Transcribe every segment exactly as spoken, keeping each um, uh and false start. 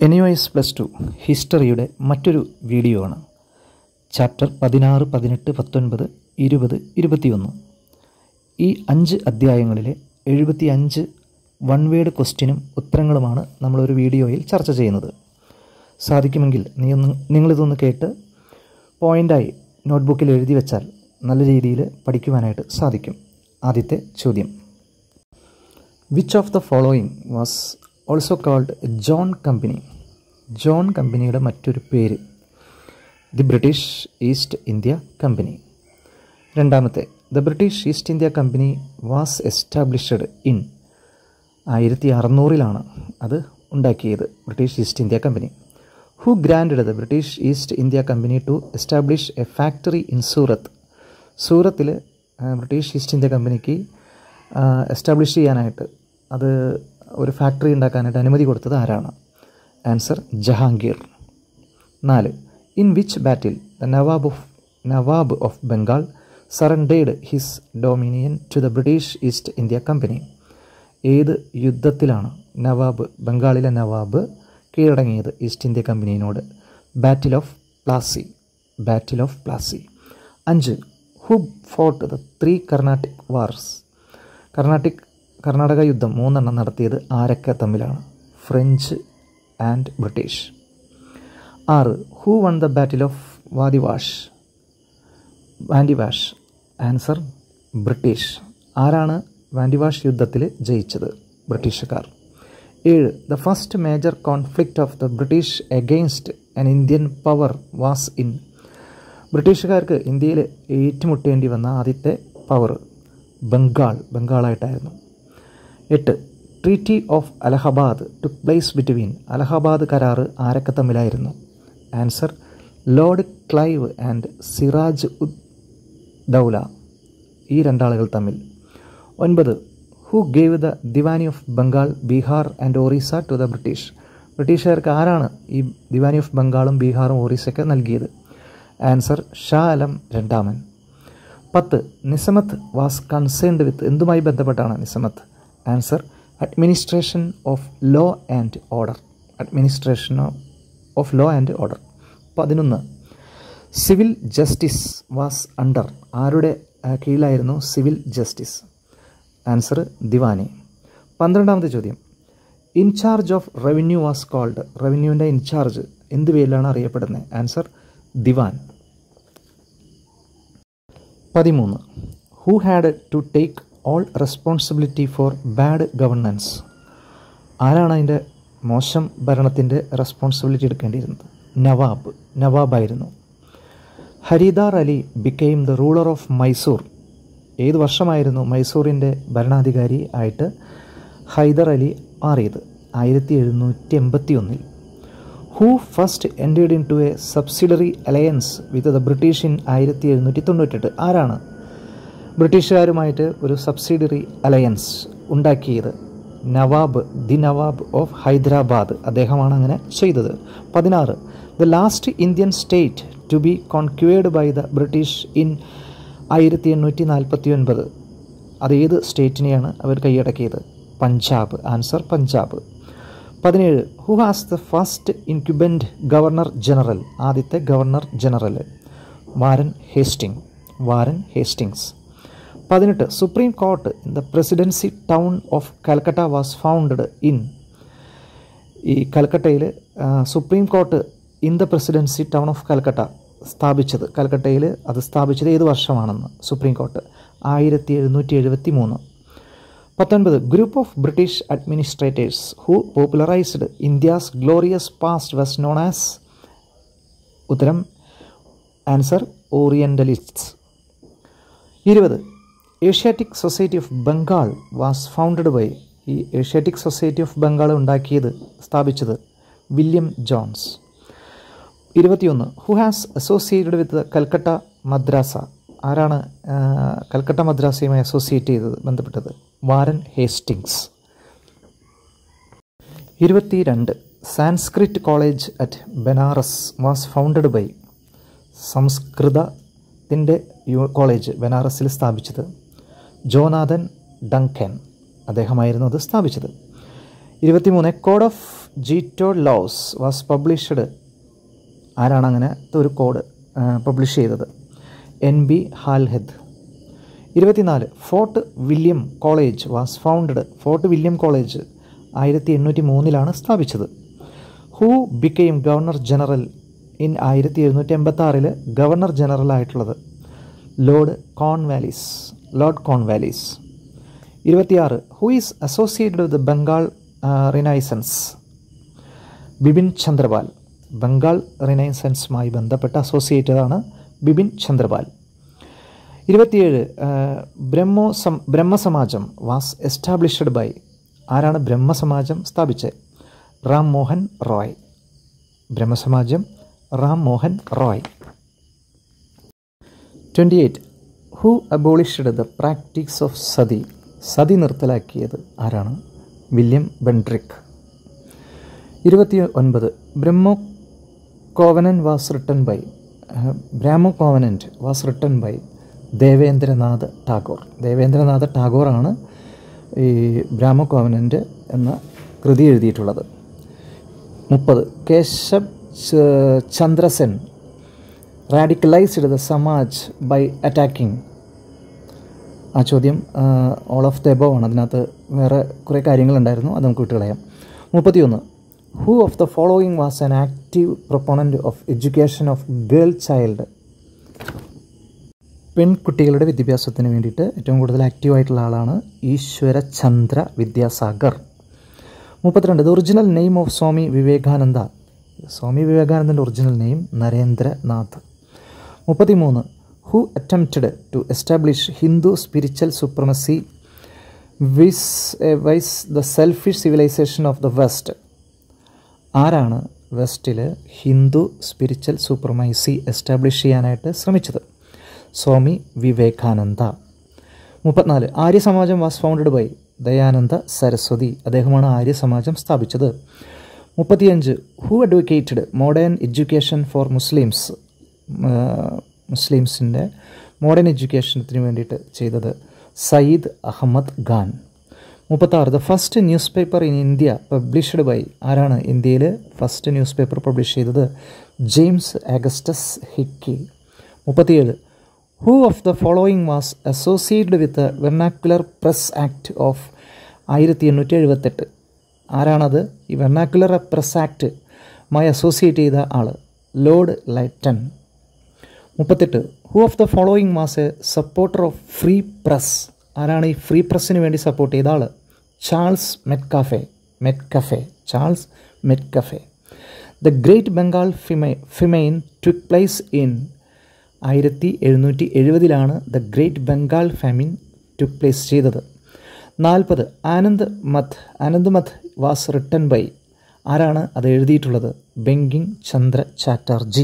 N U S plus two ഹിസ്റ്ററിയുടെ മറ്റൊരു video ആണ്. ചാപ്റ്റർ പതിനാറ്, പതിനെട്ട്, പത്തൊൻപത്, ഇരുപത്, ഇരുപത്തിയൊന്ന്. ഈ അഞ്ച് അധ്യായങ്ങളിലെ എഴുപത്തി അഞ്ച് വൺ വേഡ് ക്വസ്റ്റ്യനും ഉത്തരങ്ങളുമാണ് നമ്മളൊരു വീഡിയോയിൽ ചർച്ച ചെയ്യുന്നത്. സാധിക്കുമെങ്കിൽ നീ ഒന്ന് നിങ്ങളിതൊന്ന് കേട്ട് പോയിൻ്റായി നോട്ട്ബുക്കിൽ എഴുതി വെച്ചാൽ നല്ല രീതിയിൽ പഠിക്കുവാനായിട്ട് സാധിക്കും. ആദ്യത്തെ ചോദ്യം, which of the following was also called John company? John കമ്പനിയുടെ മറ്റൊരു പേര് the British East India company. രണ്ടാമത്തെ, the British East India company was established in ആയിരത്തി അറുന്നൂറിലാണ് അത് ഉണ്ടാക്കിയത്, British East India company. Who granted the British East India company to establish a factory in Surat? സൂറത്തിൽ British East India കമ്പനിക്ക് establish ചെയ്യാനായിട്ട്, അത് ഒരു ഫാക്ടറി ഉണ്ടാക്കാനായിട്ട് അനുമതി കൊടുത്തത് ആരാണ്? ആൻസർ, ജഹാംഗീർ. നാല്, in which battle the nawab of nawab of Bengal surrendered his dominion to the British East India company? ഏത് യുദ്ധത്തിലാണ് നവാബ്, ബംഗാളിലെ നവാബ് കീഴടങ്ങിയത് ഈസ്റ്റ് ഇന്ത്യ കമ്പനിയോട്? Battle of Plassey. Battle of Plassey. അഞ്ച്, who fought the three Carnatic wars? Carnatic Karnataka യുദ്ധം മൂന്നെണ്ണം നടത്തിയത് ആരൊക്കെ തമ്മിലാണ്? French and British. ആറ്, who won the battle of Wandiwash Wandiwash? Answer, British. ആരാണ് വാൻഡിവാഷ് യുദ്ധത്തിൽ ജയിച്ചത്? ബ്രിട്ടീഷുകാർ. ഏഴ്, the first major conflict of the British against an Indian power was in? ബ്രിട്ടീഷുകാർക്ക് ഇന്ത്യയിൽ ഏറ്റുമുട്ടേണ്ടി വന്ന ആദ്യത്തെ പവർ ബംഗാൾ ബംഗാളായിട്ടായിരുന്നു. എട്ട്, treaty of Allahabad took place between? Allahabad കരാറ് ആരൊക്കെ തമ്മിലായിരുന്നു? Answer, Lord Clive and Siraj ud Daula, ഈ രണ്ടാളുകൾ തമ്മിൽ. ഒൻപത്, who gave the Diwani of Bengal, Bihar and Orissa to the British? ബ്രിട്ടീഷുകാർക്ക് ആരാണ് ഈ ദിവാനി ഓഫ് ബംഗാളും ബീഹാറും ഒറീസയൊക്കെ നൽകിയത്? ആൻസർ, ഷാ ആലം രണ്ടാമൻ. പത്ത്, നിസമത്ത് വാസ് കൺസേൺഡ് വിത്ത്? എന്തുമായി ബന്ധപ്പെട്ടാണ് Nizamat? Answer, administration of law and order. Administration of law and order. പതിനൊന്ന്, സിവിൽ ജസ്റ്റിസ് വാസ് അണ്ടർ? ആരുടെ കീഴിലായിരുന്നു സിവിൽ ജസ്റ്റിസ്? ആൻസർ, ദിവാനി. പന്ത്രണ്ടാമത്തെ ചോദ്യം, in charge of revenue was called? റവന്യൂവിൻ്റെ ഇൻചാർജ് എന്ത് പേരിലാണ് അറിയപ്പെടുന്നത്? ആൻസർ, ദിവാൻ. പതിമൂന്ന്, who had to take all responsibility for bad governance? ആരാണ് അതിൻ്റെ മോശം ഭരണത്തിൻ്റെ റെസ്പോൺസിബിലിറ്റി എടുക്കേണ്ടിയിരുന്നത്? നവാബ് നവാബായിരുന്നു. Hyder Ali became the ruler of Mysore? ഏത് വർഷമായിരുന്നു മൈസൂറിൻ്റെ ഭരണാധികാരി ആയിട്ട് ഹൈദർ അലി മാറിയത്? ആയിരത്തി എഴുന്നൂറ്റി എൺപത്തി ഒന്നിൽ. Who first entered into a subsidiary alliance with the British in ആയിരത്തി എഴുന്നൂറ്റി തൊണ്ണൂറ്റെട്ട്? ആരാണ് ബ്രിട്ടീഷുകാരുമായിട്ട് ഒരു സബ്സിഡറി അലയൻസ് ഉണ്ടാക്കിയത്? നവാബ്, ദി നവാബ് ഓഫ് ഹൈദരാബാദ്, അദ്ദേഹമാണ് അങ്ങനെ ചെയ്തത്. പതിനാറ്, the last Indian state to be conquered by the British in ആയിരത്തി എണ്ണൂറ്റി നാൽപ്പത്തി ഒൻപത്? അത് ഏത് സ്റ്റേറ്റിനെയാണ് അവർ കൈയടക്കിയത്? പഞ്ചാബ്. ആൻസർ, പഞ്ചാബ്. പതിനേഴ്, who has the first incumbent governor general? ആദ്യത്തെ governor general Warren Hasting Warren Hastings. പതിനെട്ട്, supreme court in the presidency town of Calcutta was founded in? ഈ കൽക്കട്ടയിൽ supreme court in the presidency town of Calcutta സ്ഥാപിച്ചത്, കൽക്കട്ടയിൽ അത് സ്ഥാപിച്ചത് ഏത് വർഷമാണെന്ന്? സുപ്രീം കോർട്ട് ആയിരത്തി എഴുന്നൂറ്റി എഴുപത്തി മൂന്ന്. പത്തൊൻപത്, group of British administrators who popularised India's glorious past was known as? ഉത്തരം, ആൻസർ, ഓറിയൻ്റലിസ്റ്റ്സ്. ഇരുപത്, Asiatic society of Bengal was founded by? ഈ ഏഷ്യാറ്റിക് സൊസൈറ്റി ഓഫ് ബംഗാൾ ഉണ്ടാക്കിയത്, സ്ഥാപിച്ചത് വില്യം ജോൺസ്. ഇരുപത്തിയൊന്ന്, who has associated with Calcutta Madrasa? ആരാണ് കൽക്കട്ട മദ്രാസയുമായി അസോസിയേറ്റ് ചെയ്തത്, ബന്ധപ്പെട്ടത്? Warren Hastings. ഇരുപത്തിരണ്ട്, Sanskrit college at Benaras was founded by? സംസ്കൃതത്തിൻ്റെ കോളേജ് ബനാറസിൽ സ്ഥാപിച്ചത് ജോനാഥൻ ഡങ്കൻ, അദ്ദേഹമായിരുന്നു അത് സ്ഥാപിച്ചത്. ഇരുപത്തിമൂന്ന്, code of Gentoo laws was published. ആരാണ് അങ്ങനത്തെ ഒരു കോഡ് പബ്ലിഷ് ചെയ്തത്? N B Halhed. ഇരുപത്തിനാല് Fort William college was founded. Fort William college ആയിരത്തി എണ്ണൂറ്റി മൂന്നിലാണ് സ്ഥാപിച്ചത്. Who became governor general in ആയിരത്തി എഴുന്നൂറ്റി എൺപത്തി ആറിൽ ഗവർണർ ജനറൽ ആയിട്ടുള്ളത് ലോർഡ് കോൺവാലിസ് ലോർഡ് കോൺവാലിസ്. ഇരുപത്തിയാറ് who is associated with Bengal renaissance? Bipin Chandrapal. Bengal റിനൈസൻസുമായി ബന്ധപ്പെട്ട് അസോസിയേറ്റഡാണ് ബിപിൻ ചന്ദ്രപാൽ. ഇരുപത്തിയേഴ് ബ്രഹ്മോ സം ബ്രഹ്മസമാജം വാസ് എസ്റ്റാബ്ലിഷ്ഡ് ബൈ. ആരാണ് ബ്രഹ്മസമാജം സ്ഥാപിച്ചത്? റാം മോഹൻ റോയ്. ബ്രഹ്മസമാജം Ram Mohan Roy. Twenty eight who abolished the practice of sati? Sati നിർത്തലാക്കിയത് ആരാണ്? William Bentinck. ഇരുപത്തി ഒൻപത് Brahmo covenant was written by. Brahmo covenant was written by Debendranath Tagore. Debendranath ടാഗോറാണ് ഈ ബ്രാഹ്മോ കോവനൻറ്റ് എന്ന കൃതി എഴുതിയിട്ടുള്ളത്. മുപ്പത് Keshab Chandrasen radicalised the samaj by attacking. ആ ചോദ്യം ഓൾ ഓഫ് ദ എബോവ് ആണ്. അതിനകത്ത് വേറെ കുറേ കാര്യങ്ങളുണ്ടായിരുന്നു, അത് നമുക്ക് വിട്ടുകളയാം. മുപ്പത്തിയൊന്ന് who of the following was an active proponent of education of girl child? പെൺകുട്ടികളുടെ വിദ്യാഭ്യാസത്തിന് വേണ്ടിയിട്ട് ഏറ്റവും കൂടുതൽ ആക്റ്റീവായിട്ടുള്ള ആളാണ് ഈശ്വരചന്ദ്ര വിദ്യാസാഗർ. മുപ്പത്തിരണ്ട് the original name of Swami Vivekananda? Swami വിവേകാനന്ദൻ്റെ ഒറിജിനൽ നെയിം നരേന്ദ്രനാഥ്. മുപ്പത്തിമൂന്ന് who attempted to establish Hindu spiritual supremacy vis vis the selfish civilisation of the west? ആരാണ് വെസ്റ്റിൽ ഹിന്ദു സ്പിരിച്വൽ സുപ്രമസി എസ്റ്റാബ്ലിഷ് ചെയ്യാനായിട്ട് ശ്രമിച്ചത്? സ്വാമി വിവേകാനന്ദ. മുപ്പത്തിനാല് ആര്യസമാജം was founded by Dayananda Saraswati. അദ്ദേഹമാണ് ആര്യസമാജം സ്ഥാപിച്ചത്. മുപ്പത്തിയഞ്ച് who advocated modern education for Muslims? മുസ്ലിംസിൻ്റെ മോഡേൺ എഡ്യൂക്കേഷനത്തിന് വേണ്ടിയിട്ട് ചെയ്തത് സയ്യിദ് അഹമ്മദ് ഖാൻ. മുപ്പത്താറ് the first news paper in India published by? ആരാണ് ഇന്ത്യയിൽ ഫസ്റ്റ് ന്യൂസ് പേപ്പർ പബ്ലിഷ് ചെയ്തത്? James Augustus Hicky. മുപ്പത്തിയേഴ് who of the following was associated with vernacular press act of ആയിരത്തി എണ്ണൂറ്റി എഴുപത്തെട്ട്? ആരാണത്? ഈ വെർണാക്കുലർ പ്രസ് ആക്ടുമായി അസോസിയേറ്റ് ചെയ്ത ആൾ ലോർഡ് ലൈറ്റൺ. മുപ്പത്തെട്ട് who of the following was a supporter of free press? ആരാണ് ഈ ഫ്രീ പ്രസ്സിന് വേണ്ടി സപ്പോർട്ട് ചെയ്ത ആൾ? Charles Metcalfe. Metcalfe Charles Metcalfe. The great Bengal famine famine took place in? ആയിരത്തി എഴുന്നൂറ്റി എഴുപതിലാണ് the great Bengal famine took place ചെയ്തത്. നാൽപ്പത് ആനന്ദ് മത്ത് ആനന്ദ് മത്ത് വാസ് റിട്ടൺ ബൈ? ആരാണ് അത് എഴുതിയിട്ടുള്ളത്? ബങ്കിം ചന്ദ്ര ചാറ്റർജി.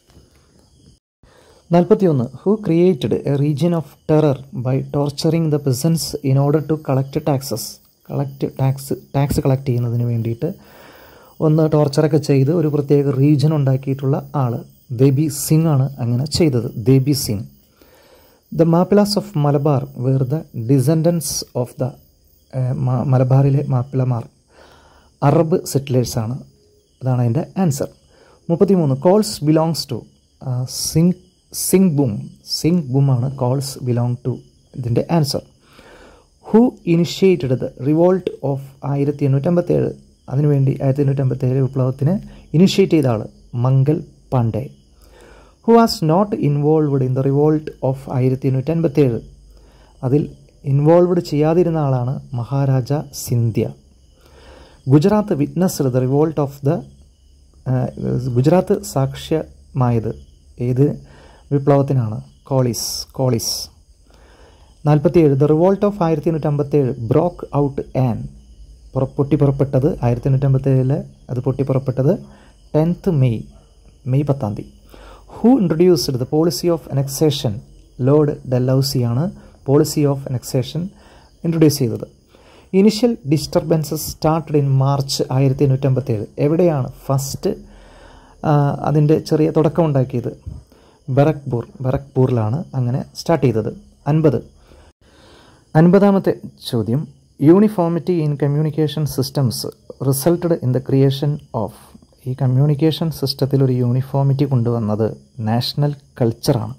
നാൽപ്പത്തിയൊന്ന് who created a region of terror by torturing the peasants in order to collect taxes? Collect tax tax collect ചെയ്യുന്നതിന് വേണ്ടിയിട്ട് ഒന്ന് ടോർച്ചറൊക്കെ ചെയ്ത് ഒരു പ്രത്യേക റീജിയൻ ഉണ്ടാക്കിയിട്ടുള്ള ആൾ ദേബി സിംഗ് ആണ് അങ്ങനെ ചെയ്തത്. Debi Singh. The Mappilas of Malabar were the descendants of the മലബാറിലെ മാപ്പിളമാർ അറബ് സെറ്റിലേഴ്സാണ്. അതാണ് അതിൻ്റെ ആൻസർ. മുപ്പത്തിമൂന്ന് കോൾസ് ബിലോങ്സ് ടു? സിംഗ് സിംഗ് ബും. സിംഗ് ബുമാണ് കോൾസ് ബിലോങ് ടു ഇതിൻ്റെ answer. Who initiated the revolt of ആയിരത്തി എണ്ണൂറ്റി അമ്പത്തേഴ്? അതിനുവേണ്ടി ആയിരത്തി എണ്ണൂറ്റി അമ്പത്തേഴ് വിപ്ലവത്തിന് ഇനിഷ്യേറ്റ് ചെയ്ത ആൾ Mangal Pandey. Who was not involved in the revolt of ആയിരത്തി എണ്ണൂറ്റി അൻപത്തേഴ്? അതിൽ ഇൻവോൾവ്ഡ് ചെയ്യാതിരുന്ന ആളാണ് Maharaja Scindia. Gujarat witnessed the revolt of the Gujarat സാക്ഷ്യമായത് ഏത് വിപ്ലവത്തിനാണ്? കോളിസ് കോളിസ്. നാൽപ്പത്തിയേഴ് ദ റിവോൾട്ട് ഓഫ് ആയിരത്തി എണ്ണൂറ്റി അമ്പത്തേഴ് ബ്രോക്ക് ഔട്ട് ആൻ? പുറ പൊട്ടിപ്പുറപ്പെട്ടത് ആയിരത്തി എണ്ണൂറ്റി അമ്പത്തേഴിൽ അത് പൊട്ടിപ്പുറപ്പെട്ടത് ടെൻത്ത് മെയ് മെയ് പത്താം തീയതി. Who introduced the policy of annexation? Lord ഡെല്ലൗസിയാണ് പോളിസി ഓഫ് അനക്സേഷൻ ഇൻട്രൊഡ്യൂസ് ചെയ്തത്. Initial disturbances started in March ആയിരത്തി എണ്ണൂറ്റി അമ്പത്തേഴ്. എവിടെയാണ് ഫസ്റ്റ് അതിൻ്റെ ചെറിയ തുടക്കമുണ്ടാക്കിയത്? ബറക്പൂർ ബറക്പൂറിലാണ് അങ്ങനെ സ്റ്റാർട്ട് ചെയ്തത്. അൻപത് അൻപതാമത്തെ ചോദ്യം uniformity in communication systems resulted in the creation of, ഈ കമ്മ്യൂണിക്കേഷൻ സിസ്റ്റത്തിൽ ഒരു യൂണിഫോമിറ്റി കൊണ്ടുവന്നത് നാഷണൽ കൾച്ചറാണ്.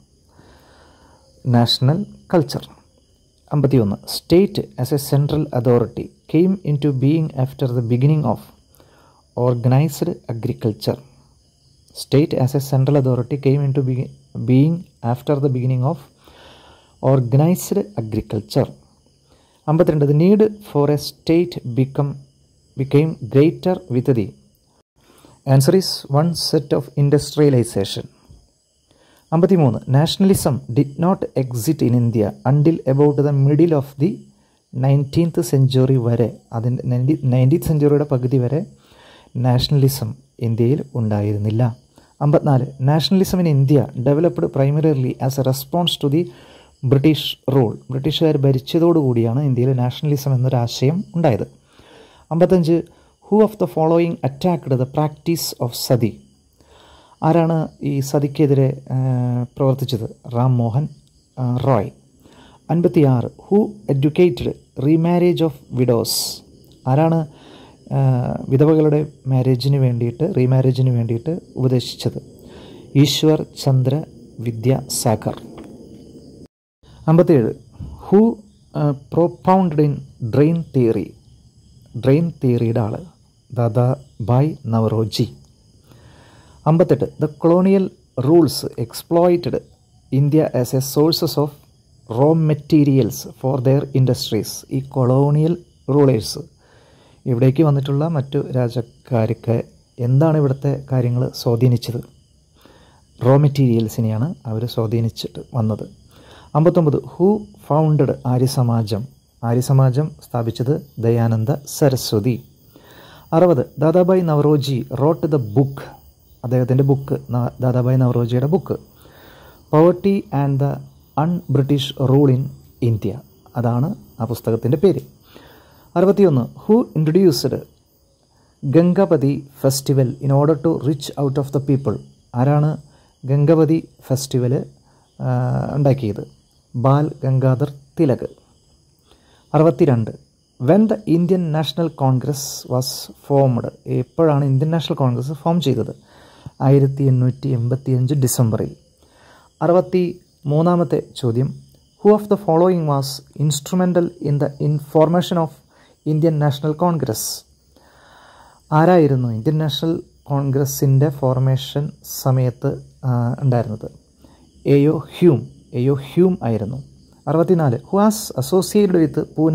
National culture. അമ്പത്തി ഒന്ന് state as a central authority came into being after the beginning of organised agriculture. State as a central authority came into being after the beginning of organised agriculture. അമ്പത്തിരണ്ട് the need for a state become became greater with the answer is one set of industrialisation. അമ്പത്തിമൂന്ന് nationalism did not exist in India until about the middle of the nineteenth century വരെ, അതിൻ്റെ ninety nineteenth സെഞ്ചുറിയുടെ പകുതി വരെ nationalism ഇന്ത്യയിൽ ഉണ്ടായിരുന്നില്ല. അമ്പത്തിനാല് nationalism in India developed primarily as a response to the British rule. ബ്രിട്ടീഷുകാർ ഭരിച്ചതോടുകൂടിയാണ് ഇന്ത്യയിൽ നാഷണലിസം എന്നൊരാശയം ഉണ്ടായത്. അമ്പത്തഞ്ച് who of the following attacked the practice of sati. ആരാണ് ഈ സതിക്കെതിരെ പ്രവർത്തിച്ചത്? റാം മോഹൻ റോയ്. അൻപത്തി ആറ് who educated remarriage of widows. ആരാണ് വിധവകളുടെ മാരേജിന് വേണ്ടിയിട്ട് റീമാരേജിന് വേണ്ടിയിട്ട് ഉപദേശിച്ചത്? ഈശ്വർ ചന്ദ്ര വിദ്യാസാഗർ. അമ്പത്തിയേഴ് who propounded in drain theory. Drain തിയറിയുടെ ആൾ ദാദാഭായ് നവറോജി. അമ്പത്തെട്ട് the colonial rules exploited India as a sources of raw materials for their industries. ഈ കൊളോണിയൽ റൂളേഴ്സ്, ഇവിടേക്ക് വന്നിട്ടുള്ള മറ്റു രാജ്യക്കാർക്ക് എന്താണ് ഇവിടുത്തെ കാര്യങ്ങൾ സ്വാധീനിച്ചത്? റോ മെറ്റീരിയൽസിനെയാണ് അവർ സ്വാധീനിച്ചിട്ട് വന്നത്. അമ്പത്തൊമ്പത് ഹൂ ഫൗണ്ടഡ് ആര്യസമാജം. ആര്യസമാജം സ്ഥാപിച്ചത് ദയാനന്ദ സരസ്വതി. അറുപത് Dadabhai Naoroji wrote the book. അദ്ദേഹത്തിൻ്റെ ബുക്ക്, ദാദാഭായ് നവറോജിയുടെ book poverty and the un British rule in India. അതാണ് ആ പുസ്തകത്തിൻ്റെ പേര്. അറുപത്തിയൊന്ന് who introduced Ganapati festival in order to reach out of the people. ആരാണ് ഗംഗാപതി ഫെസ്റ്റിവൽ ഉണ്ടാക്കിയത്? ബാൽ ഗംഗാധർ തിലക്. അറുപത്തിരണ്ട് when the Indian National Congress was formed. എപ്പോഴാണ് ഇന്ത്യൻ നാഷണൽ കോൺഗ്രസ് ഫോം ചെയ്തത്? ആയിരത്തി എണ്ണൂറ്റി എൺപത്തി അഞ്ച് ഡിസംബറിൽ. അറുപത്തി മൂന്നാമത്തെ ചോദ്യം who of the following was instrumental in the information of Indian National Congress. ആരായിരുന്നു ഇന്ത്യൻ നാഷണൽ കോൺഗ്രസിൻ്റെ ഫോർമേഷൻ സമയത്ത് ഉണ്ടായിരുന്നത്? എയോ ഹ്യൂം. എയോ ഹ്യൂം ആയിരുന്നു. അറുപത്തിനാല് who has associated with Poona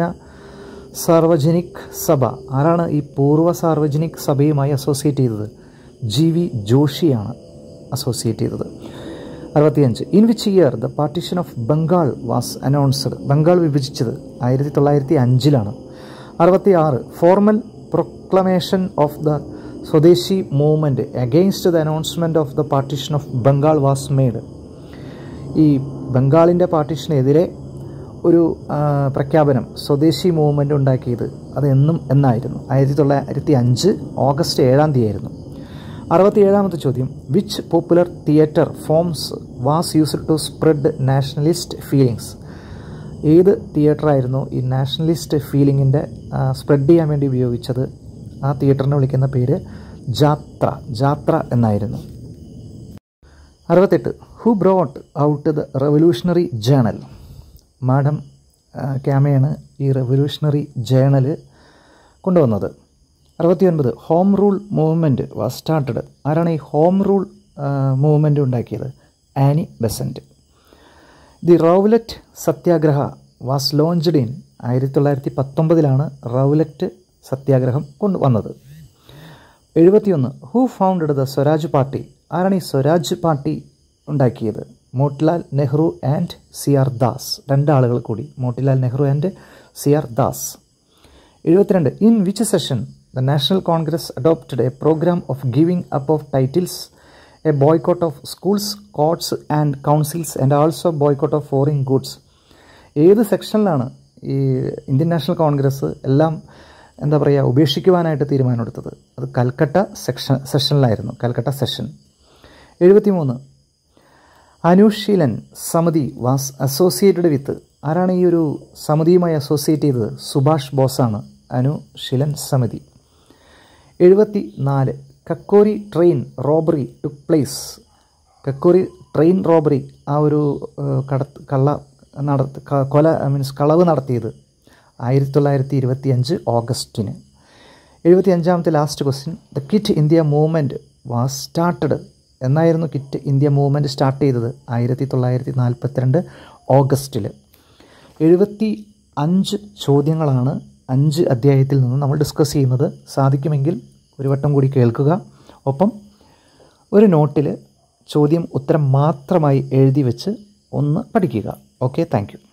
Sarvajanik Sabha. ആരാണ് ഈ പൂർവ്വ സാർവജനിക് സഭയുമായി അസോസിയേറ്റ് ചെയ്തത്? ജി വി ജോഷിയാണ് അസോസിയേറ്റ് ചെയ്തത്. അറുപത്തിയഞ്ച് in which year the partition of Bengal was announced. ബംഗാൾ വിഭജിച്ചത് ആയിരത്തി തൊള്ളായിരത്തി അഞ്ചിലാണ്. അറുപത്തി ആറ് formal proclamation of the swadeshi movement against the announcement of the partition of Bengal was made. ഈ ബംഗാളിൻ്റെ പാർട്ടീഷനെതിരെ ഒരു പ്രഖ്യാപനം സ്വദേശി മൂവ്മെൻറ്റ് ഉണ്ടാക്കിയത് അത് എന്നും എന്നായിരുന്നു? ആയിരത്തി തൊള്ളായിരത്തി അഞ്ച് ഓഗസ്റ്റ് ഏഴാം തീയതി ആയിരുന്നു. അറുപത്തി ഏഴാമത്തെ ചോദ്യം which popular theatre forms was used to spread nationalist feelings. ഏത് തിയേറ്ററായിരുന്നു ഈ നാഷണലിസ്റ്റ് ഫീലിങ്ങിൻ്റെ സ്പ്രെഡ് ചെയ്യാൻ വേണ്ടി ഉപയോഗിച്ചത്? ആ തിയേറ്ററിനെ വിളിക്കുന്ന പേര് ജാത്ര. ജാത്ര എന്നായിരുന്നു. അറുപത്തെട്ട് who brought out the revolutionary journal. Madam ക്യാമയാണ് ഈ റെവല്യൂഷണറി ജേണൽ കൊണ്ടുവന്നത്. അറുപത്തിയൊൻപത് home rule movement was started. ആരാണ് ഈ ഹോം റൂൾ മൂവ്മെൻറ്റ് ഉണ്ടാക്കിയത്? Annie Besant. The Rowlatt Satyagraha was launched in. ആയിരത്തി തൊള്ളായിരത്തി പത്തൊമ്പതിലാണ് റൗലറ്റ് സത്യാഗ്രഹം കൊണ്ടുവന്നത്. എഴുപത്തിയൊന്ന് who founded the Swaraj party. ആരാണ് ഈ സ്വരാജ് പാർട്ടി ഉണ്ടാക്കിയത്? Motilal Nehru and C R Das. രണ്ടാളുകൾ കൂടി, Motilal Nehru and C R Das. എഴുപത്തിരണ്ട് in which session the National Congress adopted a programme of giving up of titles, a boycott of schools, courts and councils and also boycott of foreign goods. ഏത് സെക്ഷനിലാണ് ഈ Indian National Congress എല്ലാം എന്താ പറയുക ഉപേക്ഷിക്കുവാനായിട്ട് തീരുമാനമെടുത്തത്? അത് കൽക്കട്ട സെക്ഷൻ സെഷനിലായിരുന്നു. കൽക്കട്ട സെഷൻ. എഴുപത്തി മൂന്ന് അനുശീലൻ സമിതി വാസ് അസോസിയേറ്റഡ് വിത്ത്. ആരാണ് ഈ ഒരു സമിതിയുമായി അസോസിയേറ്റ് ചെയ്തത്? സുഭാഷ് ബോസാണ്. അനുശീലൻ സമിതി. എഴുപത്തി നാല് Kakori train robbery took place. Kakori train robbery, ആ ഒരു കട കള്ള നട കൊല മീൻസ് കളവ് നടത്തിയത് ആയിരത്തി തൊള്ളായിരത്തി ഇരുപത്തി അഞ്ച് ഓഗസ്റ്റിന്. എഴുപത്തി അഞ്ചാമത്തെ last question. The quit India movement was started. എന്നായിരുന്നു ക്വിറ്റ് ഇന്ത്യ മൂവ്മെൻറ്റ് സ്റ്റാർട്ട് ചെയ്തത്? ആയിരത്തി തൊള്ളായിരത്തി നാൽപ്പത്തിരണ്ട് ഓഗസ്റ്റിൽ. എഴുപത്തി അഞ്ച് ചോദ്യങ്ങളാണ് അഞ്ച് അധ്യായത്തിൽ നിന്ന് നമ്മൾ ഡിസ്കസ് ചെയ്യുന്നത്. സാധിക്കുമെങ്കിൽ ഒരു വട്ടം കൂടി കേൾക്കുക. ഒപ്പം ഒരു നോട്ടിൽ ചോദ്യം ഉത്തരം മാത്രമായി എഴുതി വെച്ച് ഒന്ന് പഠിക്കുക. Okay, thank U.